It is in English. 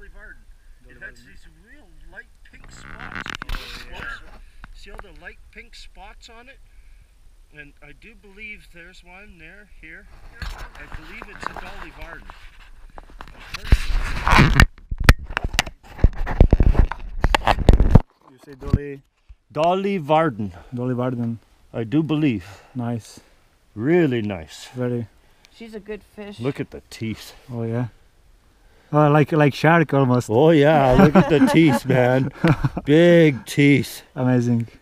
Dolly Varden. It has these real light pink spots. If you look closer, see all the light pink spots on it? And I do believe there's one there, here. I believe it's a Dolly Varden. You say Dolly? Dolly Varden. Dolly Varden. I do believe. Nice. Really nice. Very. She's a good fish. Look at the teeth. Oh yeah. Oh, like shark almost. Oh yeah, look at the teeth, man. Big teeth. Amazing.